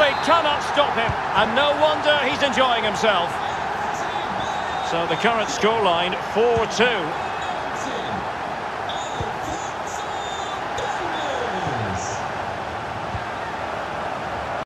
simply cannot stop him, and no wonder he's enjoying himself. So the current scoreline, 4-2.